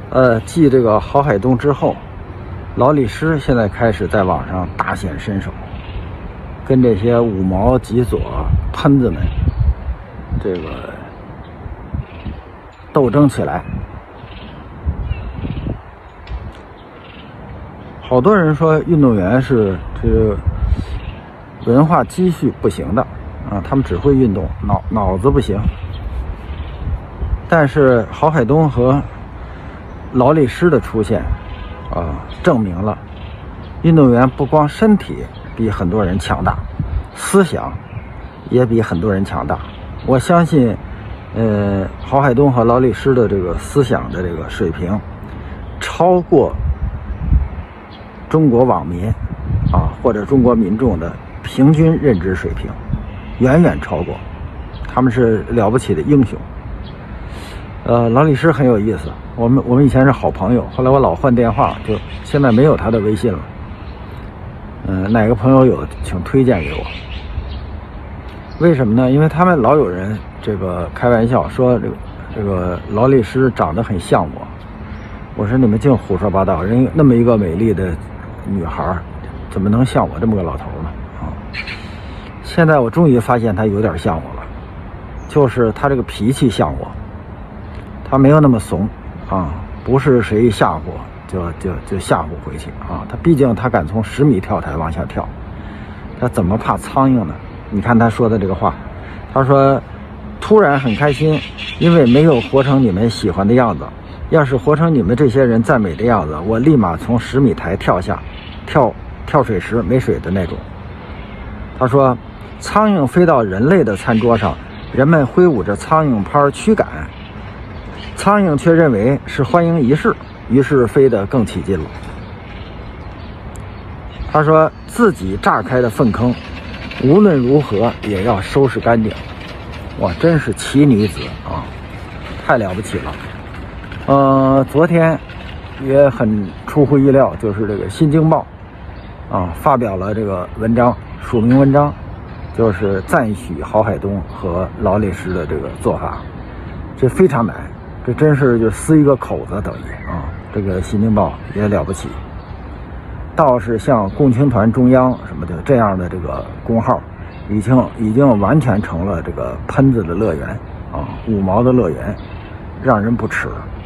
继这个郝海东之后，劳力士现在开始在网上大显身手，跟这些五毛极左喷子们这个斗争起来。好多人说运动员是这个文化积蓄不行的啊，他们只会运动，脑子不行。但是郝海东和劳力士的出现证明了运动员不光身体比很多人强大，思想也比很多人强大。我相信郝海东和劳力士的这个思想的这个水平超过中国网民或者中国民众的平均认知水平，远远超过。他们是了不起的英雄。劳力士很有意思，我们以前是好朋友，后来我老换电话，就现在没有他的微信了。哪个朋友有请推荐给我。为什么呢？因为他们老有人这个开玩笑说这个劳力士长得很像我。我说你们净胡说八道，人那么一个美丽的女孩怎么能像我这么个老头呢？现在我终于发现他有点像我了，就是他这个脾气像我。他没有那么怂不是谁吓唬就吓唬回去他毕竟他敢从10米跳台往下跳，他怎么怕苍蝇呢？你看他说的这个话，他说突然很开心，因为没有活成你们喜欢的样子，要是活成你们这些人赞美的样子，我立马从10米台跳下，跳水池没水的那种。他说苍蝇飞到人类的餐桌上，人们挥舞着苍蝇拍驱赶，苍蝇却认为是欢迎仪式，于是飞得更起劲了。他说自己炸开的粪坑无论如何也要收拾干净。哇，真是奇女子太了不起了。昨天也很出乎意料，就是这个《新京报》发表了这个文章，署名文章，就是赞许郝海东和劳力士的这个做法，这非常难。这真是就撕一个口子等于这个《新京报》也了不起，倒是像共青团中央什么的这样的这个公号，已经完全成了这个喷子的乐园五毛的乐园，让人不齿。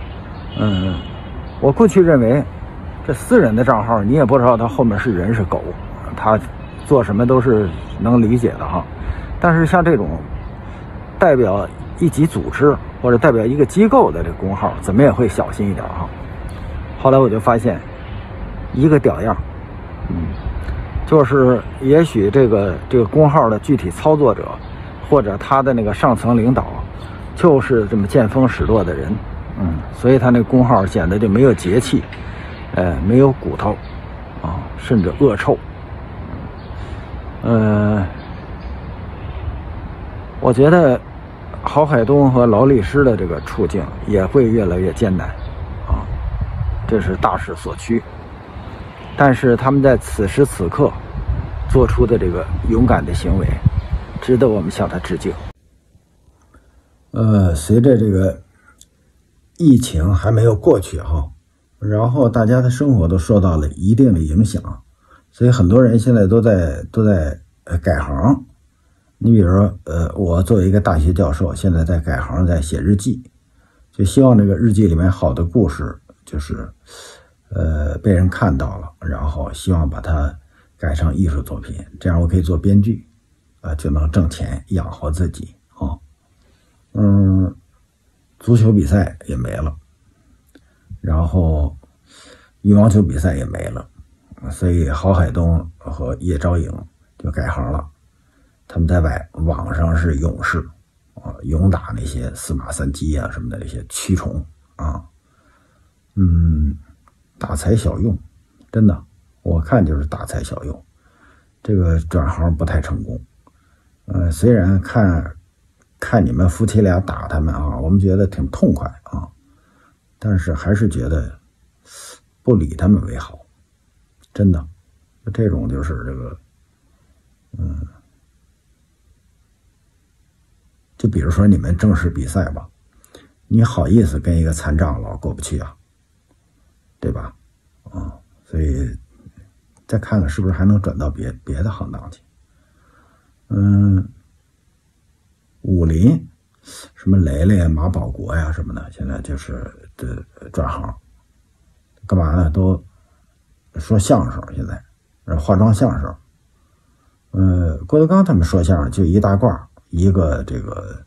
我过去认为这私人的账号你也不知道他后面是人是狗，他做什么都是能理解的但是像这种代表一级组织或者代表一个机构的这个公号，怎么也会小心一点后来我就发现一个屌样，就是也许这个公号的具体操作者或者他的那个上层领导就是这么见风使舵的人，所以他那个公号显得就没有节气，没有骨头甚至恶臭。我觉得郝海东和劳力士的这个处境也会越来越艰难这是大势所趋。但是他们在此时此刻做出的这个勇敢的行为，值得我们向他致敬。随着这个疫情还没有过去然后大家的生活都受到了一定的影响，所以很多人现在都在改行。你比如说我作为一个大学教授，现在在改行，在写日记，就希望这个日记里面好的故事就是被人看到了，然后希望把它改成艺术作品，这样我可以做编剧就能挣钱养活自己足球比赛也没了，然后羽毛球比赛也没了，所以郝海东和叶钊颖就改行了。他们在网上是勇士勇打那些司马三鸡什么的那些蛆虫大材小用，真的我看就是大材小用。这个转行不太成功。虽然看你们夫妻俩打他们我们觉得挺痛快但是还是觉得不理他们为好，真的。这种就是这个就比如说你们正式比赛吧，你好意思跟一个残障老过不去对吧？所以再看看是不是还能转到别的行当去。武林，什么雷雷、马保国呀什么的，现在就是转行，干嘛呢？都说相声，现在化妆相声。郭德纲他们说相声就一大褂，一个这个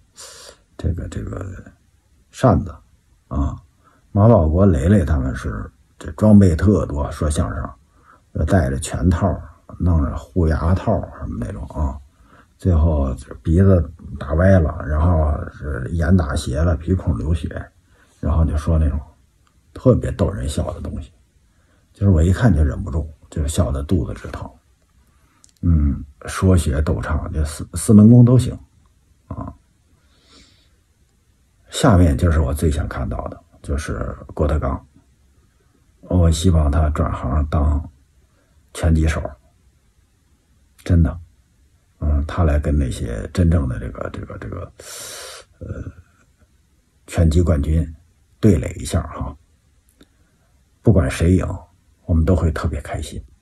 扇子啊。马保国、雷雷他们是这装备特多，说相声，戴着拳套，弄着护牙套什么那种啊。最后鼻子打歪了，然后是眼打斜了，鼻孔流血，然后就说那种特别逗人笑的东西，就是我一看就忍不住，就笑得肚子直疼。说学逗唱，这四门功都行啊。下面就是我最想看到的，就是郭德纲。我希望他转行当拳击手，真的。他来跟那些真正的这个拳击冠军对垒一下哈，不管谁赢，我们都会特别开心。